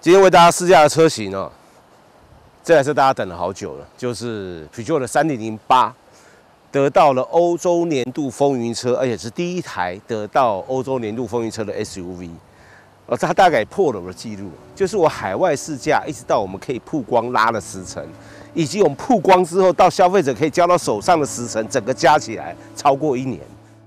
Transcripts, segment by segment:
今天为大家试驾的车型哦，这台车大家等了好久了，就是 Peugeot 的3008，得到了欧洲年度风云车，而且是第一台得到欧洲年度风云车的 SUV。它大概破了我的记录，就是我海外试驾一直到我们可以曝光拉了时程，以及我们曝光之后到消费者可以交到手上的时程，整个加起来超过1年。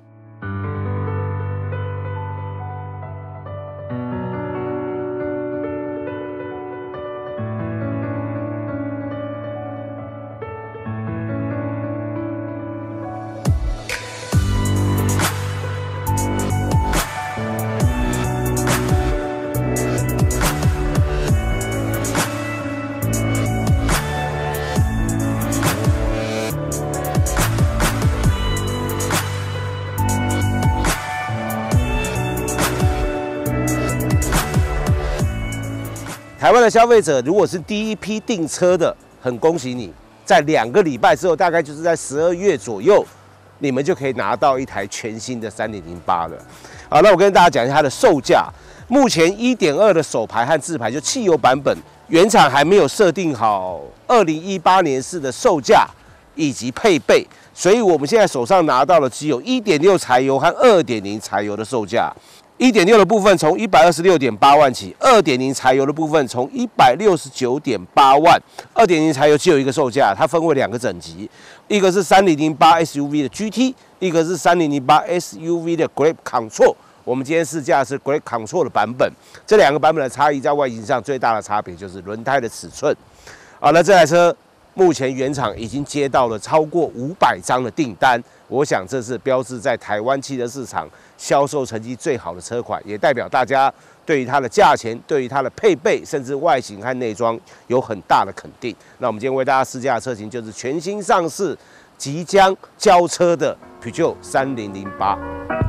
台湾的消费者如果是第一批订车的，很恭喜你，在2个礼拜之后，大概就是在12月左右，你们就可以拿到一台全新的3008了。好，那我跟大家讲一下它的售价。目前 1.2 的手排和自排就汽油版本，原厂还没有设定好2018年式的售价以及配备，所以我们现在手上拿到的只有 1.6 柴油和 2.0 柴油的售价。1.6 的部分从 126.8 万起 ，2.0 柴油的部分从 169.8 万。2.0 柴油只有一个售价，它分为2个等级，一个是3008 SUV 的 GT， 一个是3008 SUV 的 Grip Control。我们今天试驾的是 Grip Control 的版本，这2个版本的差异在外形上最大的差别就是轮胎的尺寸。好，那这台车目前原厂已经接到了超过500张的订单，我想这是标志在台湾汽车市场销售成绩最好的车款，也代表大家对于它的价钱、对于它的配备，甚至外形和内装有很大的肯定。那我们今天为大家试驾的车型就是全新上市、即将交车的 Peugeot 3008。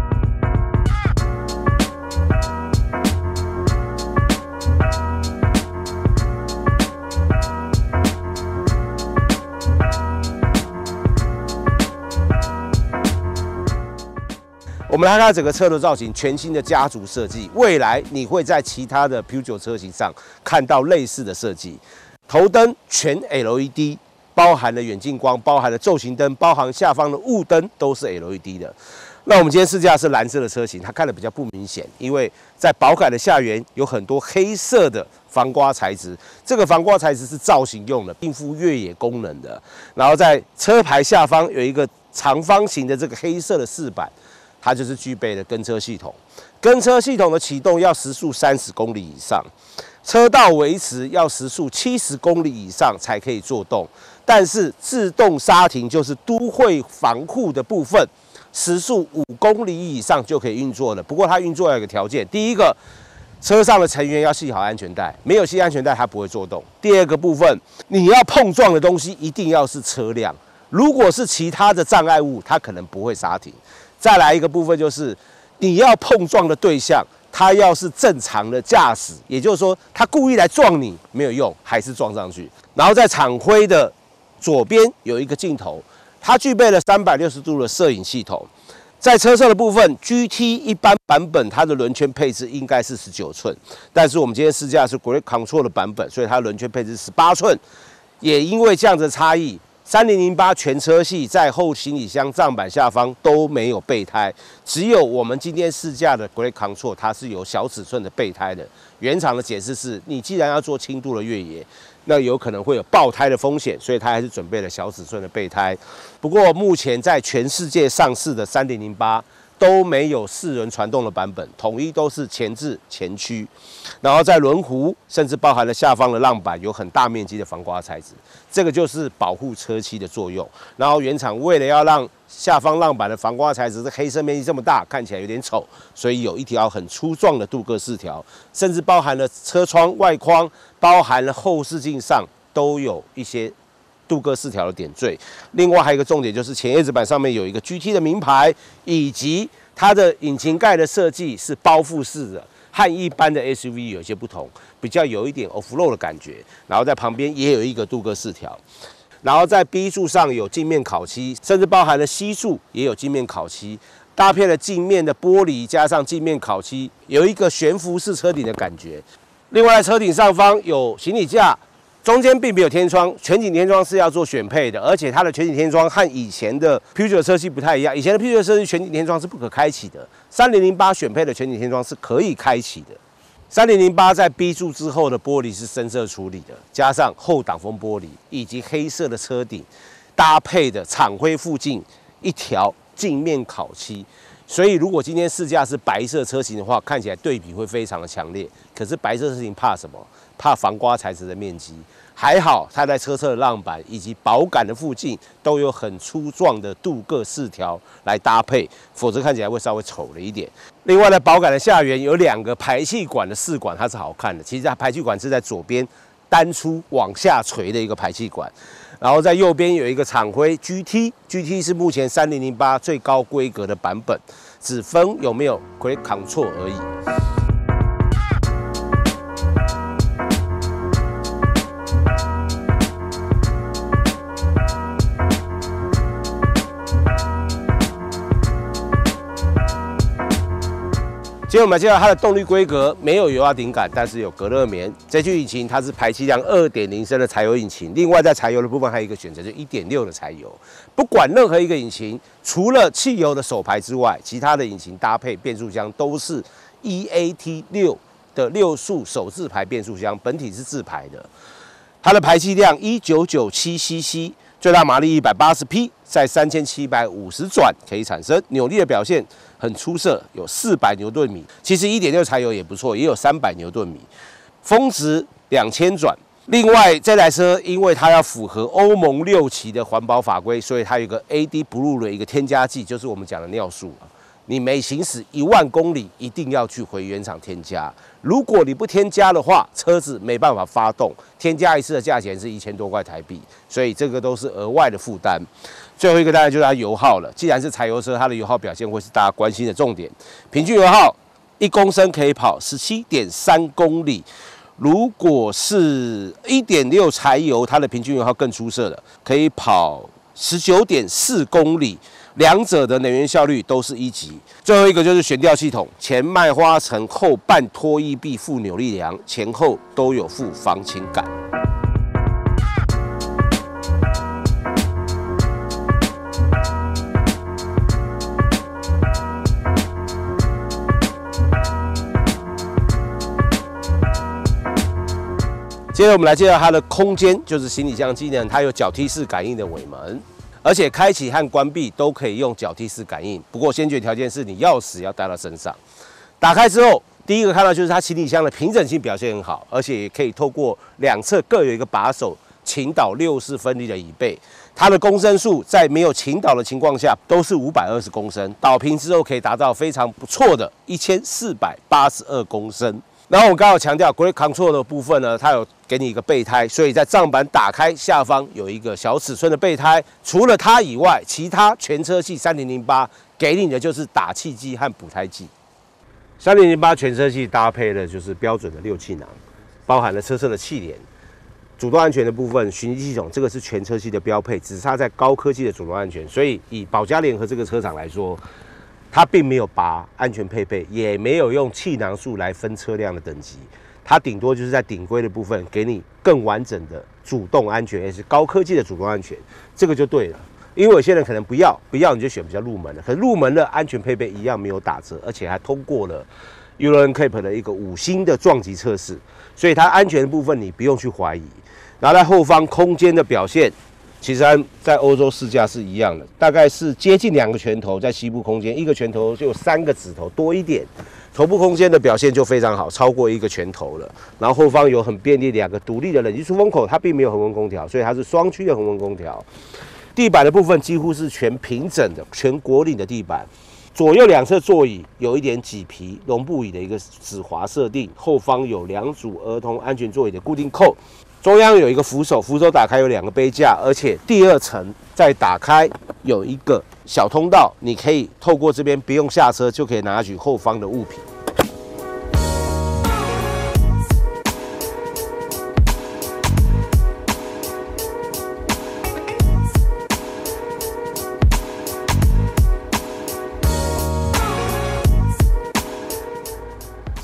我们来看整个车的造型，全新的家族设计。未来你会在其他的 Peugeot 车型上看到类似的设计。头灯全 LED， 包含了远近光，包含了昼行灯，包含下方的雾灯都是 LED 的。那我们今天试驾是蓝色的车型，它看得比较不明显，因为在保改的下缘有很多黑色的防刮材质，这个防刮材质是造型用的，应付越野功能的。然后在车牌下方有一个长方形的这个黑色的饰板。它就是具备了跟车系统，跟车系统的启动要时速30公里以上，车道维持要时速70公里以上才可以作动。但是自动刹停就是都会防护的部分，时速5公里以上就可以运作了。不过它运作有一个条件，第一个，车上的成员要系好安全带，没有系安全带它不会作动。第二个部分，你要碰撞的东西一定要是车辆，如果是其他的障碍物，它可能不会刹停。再来一个部分就是，你要碰撞的对象，他要是正常的驾驶，也就是说，他故意来撞你没有用，还是撞上去。然后在厂徽的左边有一个镜头，它具备了360度的摄影系统。在车侧的部分 ，GT 一般版本它的轮圈配置应该是19寸，但是我们今天试驾的是 Grip Control 的版本，所以它的轮圈配置18寸。也因为这样子的差异。3008全车系在后行李箱帐板下方都没有备胎，只有我们今天试驾的 Grip Control 它是有小尺寸的备胎的。原厂的解释是，你既然要做轻度的越野，那有可能会有爆胎的风险，所以它还是准备了小尺寸的备胎。不过目前在全世界上市的3008都没有4轮传动的版本，统一都是前置前驱，然后在轮毂甚至包含了下方的浪板有很大面积的防刮材质，这个就是保护车漆的作用。然后原厂为了要让下方浪板的防刮材质的黑色面积这么大，看起来有点丑，所以有一条很粗壮的镀铬饰条，甚至包含了车窗外框，包含了后视镜上都有一些镀铬饰条的点缀。另外还有一个重点就是前叶子板上面有一个 GT 的名牌，以及它的引擎盖的设计是包覆式的，和一般的 SUV 有些不同，比较有一点 off-road 的感觉。然后在旁边也有一个镀铬饰条，然后在 B 柱上有镜面烤漆，甚至包含了 C 柱也有镜面烤漆，搭配了镜面的玻璃加上镜面烤漆，有一个悬浮式车顶的感觉。 另外，车顶上方有行李架，中间并没有天窗，全景天窗是要做选配的，而且它的全景天窗和以前的 Peugeot 车系不太一样。以前的 Peugeot 车系全景天窗是不可开启的，3008选配的全景天窗是可以开启的。3008在 B 柱之后的玻璃是深色处理的，加上后挡风玻璃以及黑色的车顶，搭配的厂徽附近一条镜面烤漆。所以，如果今天试驾是白色车型的话，看起来对比会非常的强烈。可是白色车型怕什么？怕防刮材质的面积。还好，它在车侧的浪板以及保杆的附近都有很粗壮的镀铬饰条来搭配，否则看起来会稍微丑了一点。另外，在保杆的下缘有2个排气管的试管，它是好看的。其实它排气管是在左边单出往下垂的一个排气管。然后在右边有一个厂徽 GT 是目前3008最高规格的版本，只分有没有 Cruise Control 而已。接着我们来介绍它的动力规格，没有油压顶杆，但是有隔热棉。这具引擎它是排气量2.0升的柴油引擎，另外在柴油的部分还有一个选择，就1.6的柴油。不管任何一个引擎，除了汽油的手排之外，其他的引擎搭配变速箱都是 EAT6的6速手自排变速箱，本体是自排的。它的排气量1997cc， 最大马力180匹，在3750转可以产生。扭力的表现很出色，有400牛顿米。其实1.6柴油也不错，也有300牛顿米。峰值2000转。另外，这台车因为它要符合欧盟6期的环保法规，所以它有一个 AD Blue 的一个添加剂，就是我们讲的尿素。你每行驶1万公里，一定要去回原厂添加。如果你不添加的话，车子没办法发动。添加一次的价钱是1000多块台币，所以这个都是额外的负担。最后一个当然就是它油耗了。既然是柴油车，它的油耗表现会是大家关心的重点。平均油耗1公升可以跑17.3公里。如果是1.6柴油，它的平均油耗更出色了，可以跑19.4公里。两者的能源效率都是1级。最后一个就是悬吊系统，前麦花臣，后半拖曳臂副扭力梁，前后都有附防倾杆。接着我们来介绍它的空间，就是行李箱机能，它有脚踢式感应的尾门。而且开启和关闭都可以用脚踢式感应，不过先决条件是你钥匙要带到身上。打开之后，第一个看到就是它行李箱的平整性表现很好，而且也可以透过2侧各有一个把手，倾倒6式分离的椅背。它的公升数在没有倾倒的情况下都是520公升，倒平之后可以达到非常不错的1482公升。然后我刚好强调 Cruise Control 的部分呢，它有给你一个备胎，所以在帐板打开下方有一个小尺寸的备胎。除了它以外，其他全车系3008给你的就是打气机和补胎剂。3008全车系搭配的就是标准的6气囊，包含了车侧的气帘、主动安全的部分、循迹系统，这个是全车系的标配，只差在高科技的主动安全。所以以保加联合这个车厂来说，它并没有拔安全配备，也没有用气囊数来分车辆的等级，它顶多就是在顶规的部分给你更完整的主动安全，也是高科技的主动安全，这个就对了。因为有些人可能不要你就选比较入门的，可是入门的安全配备一样没有打折，而且还通过了 Euro NCAP 的一个5星的撞击测试，所以它安全的部分你不用去怀疑。然后在后方空间的表现，其实在欧洲试驾是一样的，大概是接近2个拳头在膝部空间，1个拳头就有3个指头多一点，头部空间的表现就非常好，超过1个拳头了。然后后方有很便利2个独立的冷气出风口，它并没有恒温空调，所以它是双区的恒温空调。地板的部分几乎是全平整的，全国领的地板。左右2侧座椅有一点麂皮绒布椅的一个止滑设定，后方有2组儿童安全座椅的固定扣。中央有一个扶手，扶手打开有2个杯架，而且第2层再打开有一个小通道，你可以透过这边不用下车就可以拿取后方的物品。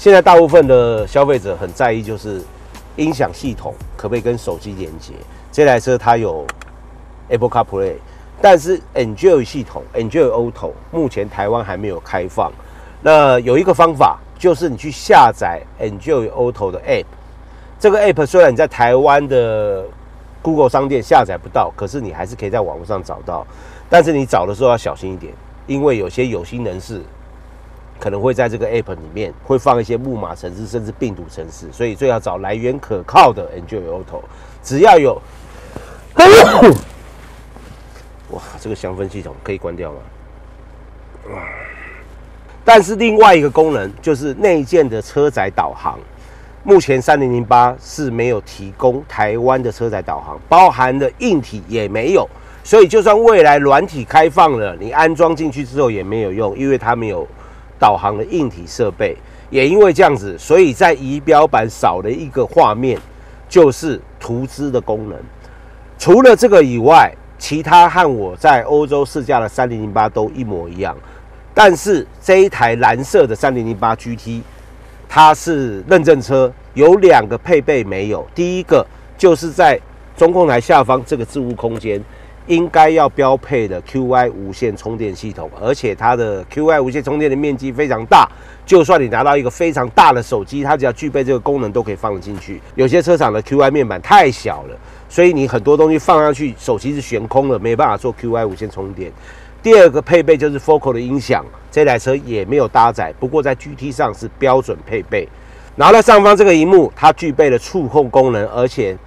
现在大部分的消费者很在意就是音响系统可不可以跟手机连接。这台车它有 Apple CarPlay， 但是 Enjoy 系统 Enjoy Auto 目前台湾还没有开放。那有一个方法就是你去下载 Enjoy Auto 的 App， 这个 App 虽然你在台湾的 Google 商店下载不到，可是你还是可以在网络上找到。但是你找的时候要小心一点，因为有些有心人士可能会在这个 App 里面会放一些木马程式，甚至病毒程式，所以最好找来源可靠的 Enjoy Auto。只要有，哇，这个香氛系统可以关掉吗？但是另外一个功能就是内建的车载导航。目前3008是没有提供台湾的车载导航，包含的硬体也没有，所以就算未来软体开放了，你安装进去之后也没有用，因为它没有导航的硬体设备。也因为这样子，所以在仪表板少了一个画面，就是图资的功能。除了这个以外，其他和我在欧洲试驾的3008都一模一样。但是这一台蓝色的3008 GT， 它是认证车，有2个配备没有。第一个就是在中控台下方这个置物空间，应该要标配的 QI 无线充电系统，而且它的 QI 无线充电的面积非常大，就算你拿到一个非常大的手机，它只要具备这个功能都可以放得进去。有些车厂的 QI 面板太小了，所以你很多东西放上去，手机是悬空了，没办法做 QI 无线充电。第二个配备就是 Focal 的音响，这台车也没有搭载，不过在 GT 上是标准配备。然后在上方这个萤幕，它具备了触控功能，而且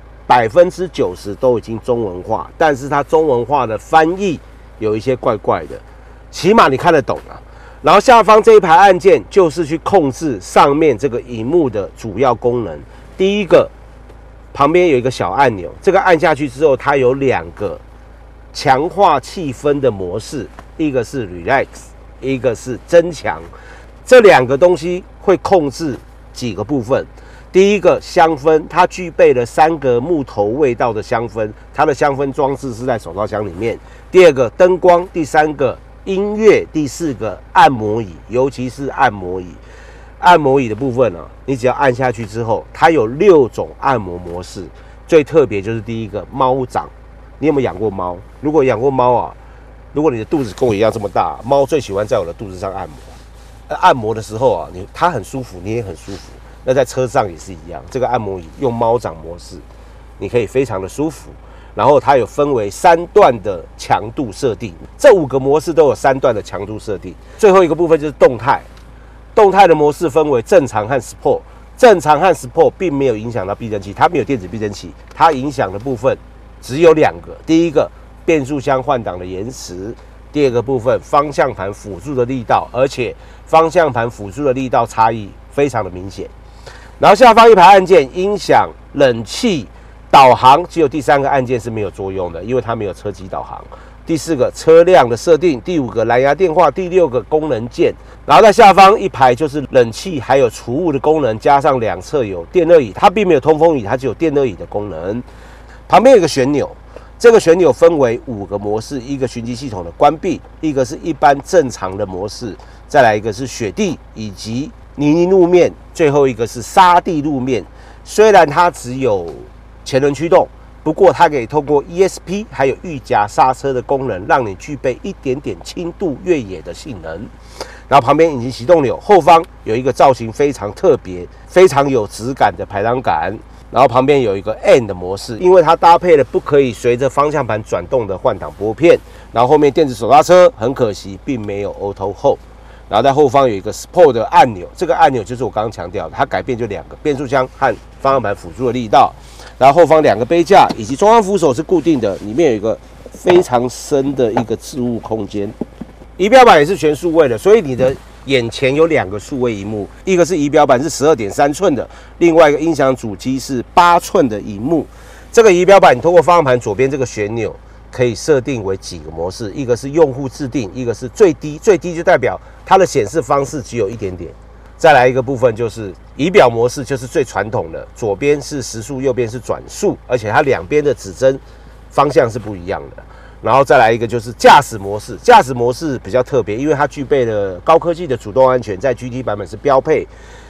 90%都已经中文化，但是它中文化的翻译有一些怪怪的，起码你看得懂啊。然后下方这一排按键就是去控制上面这个萤幕的主要功能。第一个，旁边有一个小按钮，这个按下去之后，它有2个强化气氛的模式，一个是 Relax， 一个是增强。这2个东西会控制几个部分。第一个香氛，它具备了3个木头味道的香氛，它的香氛装置是在手套箱里面。第二个灯光，第3个音乐，第4个按摩椅，尤其是按摩椅。按摩椅的部分呢，你只要按下去之后，它有6种按摩模式。最特别就是第一个猫掌。你有没有养过猫？如果养过猫啊，如果你的肚子跟我一样这么大，猫最喜欢在我的肚子上按摩。按摩的时候啊，它很舒服，你也很舒服。那在车上也是一样，这个按摩椅用猫掌模式，你可以非常的舒服。然后它有分为3段的强度设定，这5个模式都有3段的强度设定。最后一个部分就是动态，动态的模式分为正常和 Sport。正常和 Sport 并没有影响到避震器，它没有电子避震器，它影响的部分只有2个。第一个，变速箱换挡的延迟；第二个部分，方向盘辅助的力道，而且方向盘辅助的力道差异非常的明显。然后下方一排按键，音响、冷气、导航，只有第3个按键是没有作用的，因为它没有车机导航。第4个车辆的设定，第5个蓝牙电话，第6个功能键。然后在下方一排就是冷气还有除雾的功能，加上2侧有电热椅，它并没有通风椅，它只有电热椅的功能。旁边有个旋钮，这个旋钮分为5个模式，一个循迹系统的关闭，一个是一般正常的模式，再来一个是雪地以及泥泞路面，最后一个是沙地路面。虽然它只有前轮驱动，不过它可以透过 ESP 还有预夹刹车的功能，让你具备一点点轻度越野的性能。然后旁边引擎启动钮，后方有一个造型非常特别、非常有质感的排挡杆。然后旁边有一个 N 的模式，因为它搭配了不可以随着方向盘转动的换挡拨片。然后后面电子手刹车，很可惜并没有 Auto Hold。然后在后方有一个 Sport 的按钮，这个按钮就是我刚刚强调的，它改变就2个，变速箱和方向盘辅助的力道。然后后方2个杯架以及中央扶手是固定的，里面有一个非常深的一个置物空间。仪表板也是全数位的，所以你的眼前有2个数位萤幕，一个是仪表板是12.3寸的，另外一个音响主机是8寸的萤幕。这个仪表板你通过方向盘左边这个旋钮，可以设定为几个模式，一个是用户自定，一个是最低，最低就代表它的显示方式只有一点点。再来一个部分就是仪表模式，就是最传统的，左边是时速，右边是转速，而且它2边的指针方向是不一样的。然后再来一个就是驾驶模式，驾驶模式比较特别，因为它具备了高科技的主动安全，在 GT 版本是标配。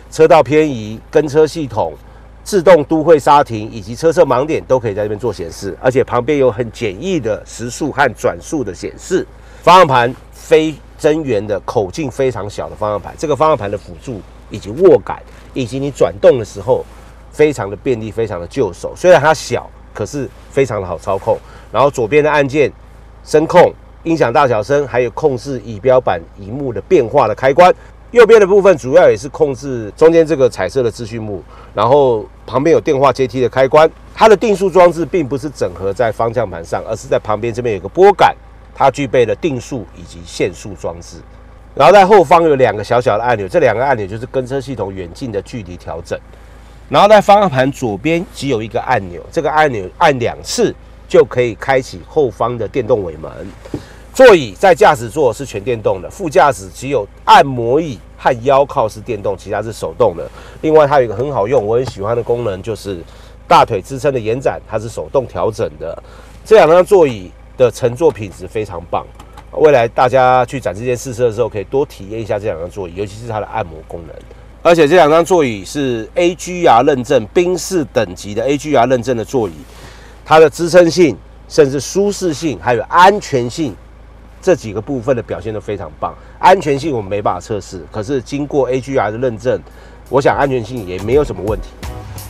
车道偏移、跟车系统、自动都会刹停以及车侧盲点都可以在这边做显示，而且旁边有很简易的时速和转速的显示。方向盘非增圆的口径非常小的方向盘，这个方向盘的辅助以及握感以及你转动的时候非常的便利，非常的就手。虽然它小，可是非常的好操控。然后左边的按键声控、音响大小声，还有控制仪表板萤幕的变化的开关。右边的部分主要也是控制中间这个彩色的资讯幕，然后旁边有电话接梯的开关。它的定速装置并不是整合在方向盘上，而是在旁边这边有个拨杆，它具备了定速以及限速装置。然后在后方有2个小小的按钮，这2个按钮就是跟车系统远近的距离调整。然后在方向盘左边只有一个按钮，这个按钮按2次就可以开启后方的电动尾门。座椅在驾驶座是全电动的，副驾驶只有按摩椅和腰靠是电动，其他是手动的。另外，它有一个很好用、我很喜欢的功能，就是大腿支撑的延展，它是手动调整的。这2张座椅的乘坐品质非常棒，未来大家去展示间试车的时候，可以多体验一下这2张座椅，尤其是它的按摩功能。而且这2张座椅是 AGR 认证、宾士等级的 AGR 认证的座椅，它的支撑性、甚至舒适性还有安全性这几个部分的表现都非常棒。安全性我们没办法测试，可是经过 AGR 的认证，我想安全性也没有什么问题。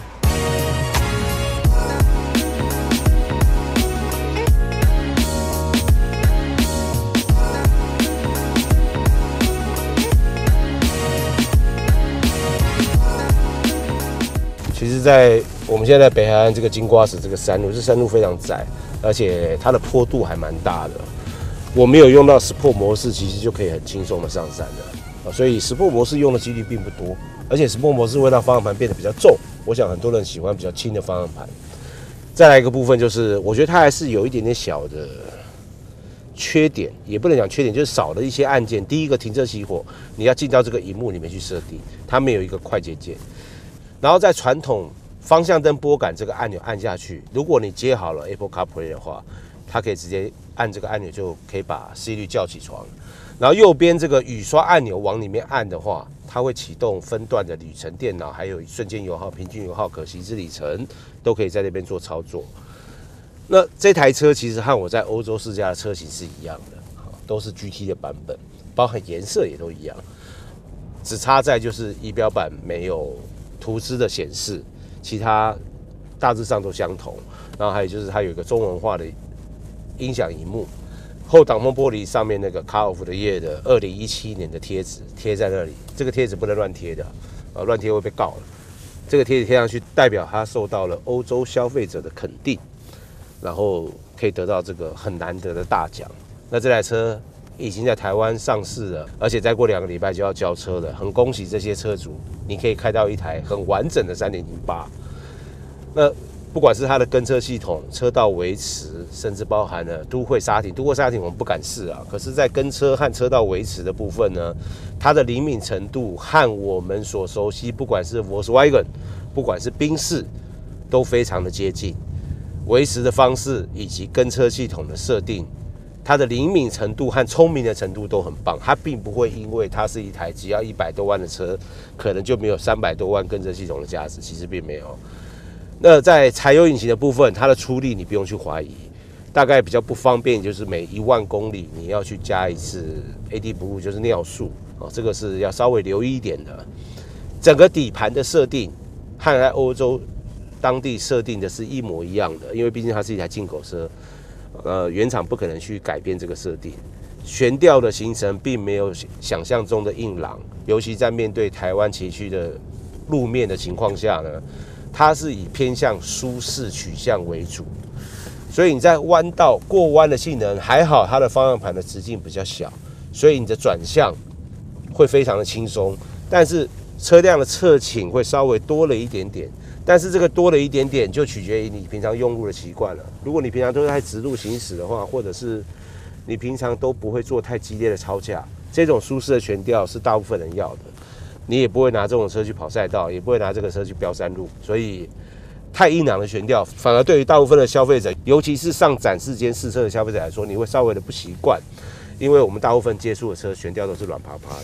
其实，在我们现在北海岸这个金瓜石这个山路，这山路非常窄，而且它的坡度还蛮大的。我没有用到 Sport 模式，其实就可以很轻松的上山了，所以 Sport 模式用的几率并不多，而且 Sport 模式会让方向盘变得比较重。我想很多人喜欢比较轻的方向盘。再来一个部分就是，我觉得它还是有一点点小的缺点，也不能讲缺点，就是少了一些按键。第一个，停车熄火，你要进到这个萤幕里面去设定，它没有一个快捷键。然后在传统方向灯拨杆这个按钮按下去，如果你接好了 Apple CarPlay 的话，它可以直接按这个按钮就可以把 Siri 叫起床。然后右边这个雨刷按钮往里面按的话，它会启动分段的旅程电脑，还有瞬间油耗、平均油耗、可行驶里程，都可以在那边做操作。那这台车其实和我在欧洲试驾的车型是一样的，都是 GT 的版本，包含颜色也都一样，只差在就是仪表板没有图资的显示，其他大致上都相同。然后还有就是它有一个中文化的音响萤幕，后挡风玻璃上面那个 Car of the Year 的2017年的贴纸贴在那里，这个贴纸不能乱贴的，乱贴会被告了。这个贴纸贴上去，代表它受到了欧洲消费者的肯定，然后可以得到这个很难得的大奖。那这台车已经在台湾上市了，而且再过2个礼拜就要交车了，很恭喜这些车主，你可以开到一台很完整的3.08。那不管是它的跟车系统、车道维持，甚至包含了都会刹停。都会刹停我们不敢试啊，可是，在跟车和车道维持的部分呢，它的灵敏程度和我们所熟悉，不管是 Volkswagen， 不管是宾士，都非常的接近。维持的方式以及跟车系统的设定，它的灵敏程度和聪明的程度都很棒。它并不会因为它是一台只要100多万的车，可能就没有300多万跟车系统的价值，其实并没有。那在柴油引擎的部分，它的出力你不用去怀疑，大概比较不方便就是每1万公里你要去加一次 AdBlue， 就是尿素，这个是要稍微留意一点的。整个底盘的设定和在欧洲当地设定的是一模一样的，因为毕竟它是一台进口车，原厂不可能去改变这个设定。悬吊的行程并没有想象中的硬朗，尤其在面对台湾崎岖的路面的情况下呢，它是以偏向舒适取向为主，所以你在弯道过弯的性能还好，它的方向盘的直径比较小，所以你的转向会非常的轻松，但是车辆的侧倾会稍微多了一点点，但是这个多了一点点就取决于你平常用路的习惯了。如果你平常都在直路行驶的话，或者是你平常都不会做太激烈的超驾，这种舒适的悬吊是大部分人要的。你也不会拿这种车去跑赛道，也不会拿这个车去飙山路，所以太硬朗的悬吊，反而对于大部分的消费者，尤其是上展示间试车的消费者来说，你会稍微的不习惯，因为我们大部分接触的车悬吊都是软趴趴的。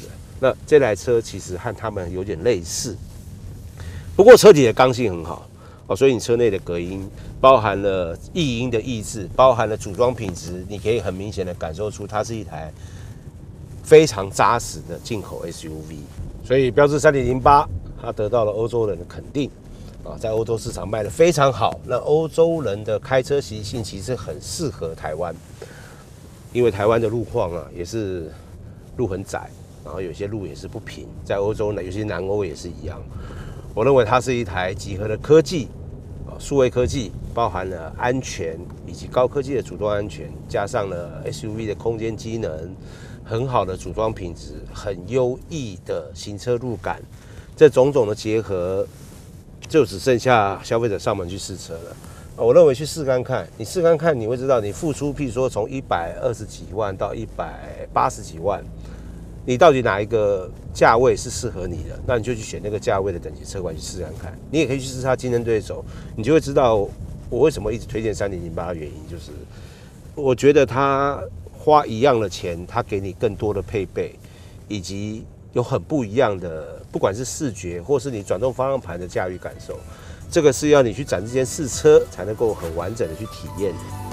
那这台车其实和他们有点类似，不过车体的刚性很好哦，所以你车内的隔音包含了异音的抑制，包含了组装品质，你可以很明显的感受出它是一台非常扎实的进口 SUV。所以标致3008它得到了欧洲人的肯定啊，在欧洲市场卖得非常好。那欧洲人的开车习性其实很适合台湾，因为台湾的路况啊也是路很窄，然后有些路也是不平，在欧洲呢，有些南欧也是一样。我认为它是一台集合了科技数位科技，包含了安全以及高科技的组装安全，加上了 SUV 的空间机能，很好的组装品质，很优异的行车路感，这种种的结合，就只剩下消费者上门去试车了。我认为去试看看，你试看看，你会知道你付出，譬如说从120几万到180几万。你到底哪一个价位是适合你的？那你就去选那个价位的等级车款去试看看。你也可以去试它竞争对手，你就会知道我为什么一直推荐3008的原因，就是我觉得它花一样的钱，它给你更多的配备，以及有很不一样的，不管是视觉或是你转动方向盘的驾驭感受，这个是要你去展示间试车才能够很完整的去体验。